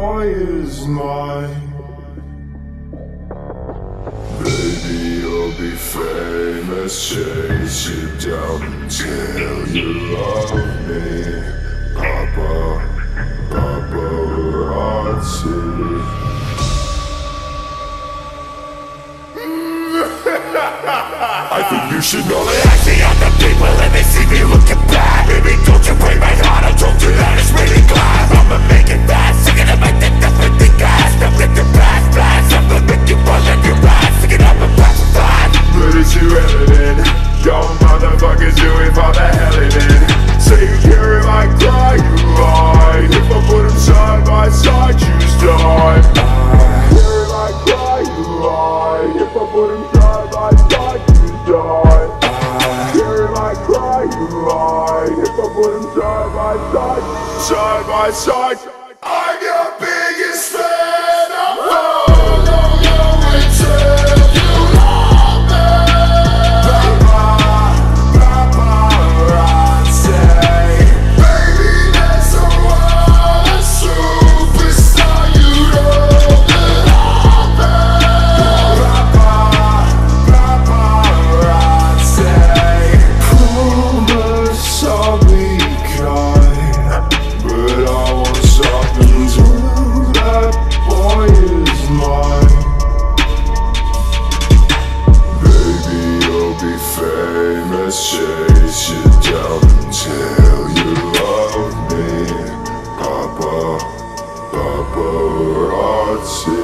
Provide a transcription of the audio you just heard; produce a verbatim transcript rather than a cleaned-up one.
boy is mine. Baby, you'll be famous, chase you down until you love me. Papa, paparazzi. I think you should know that I see other people and they see me looking bad. Baby, don't you break my heart, I told you that it's really glad. I'ma make it fast, singing about the death with the gas. Don't let the past blast, I'm gonna make you buzz on your ass. Singing up a pass of flash. But it's irrelevant, y'all motherfuckers doing for the hell of it. Say you care if I cry, you lie. If I put them side by side, choose die. Care if I cry, you lie. If I put them side by side, choose die. Care if I cry, you lie. If I put them side by side, side by side. I'm your biggest fan. I'm all on your return. You love me. Paparazzi. Baby, that's so wild. A superstar. You know that all that. Paparazzi. Promise I'll be kind, but I want something to that boy is mine. Baby, you'll be famous, chase you down until you love me. Papa, paparazzi.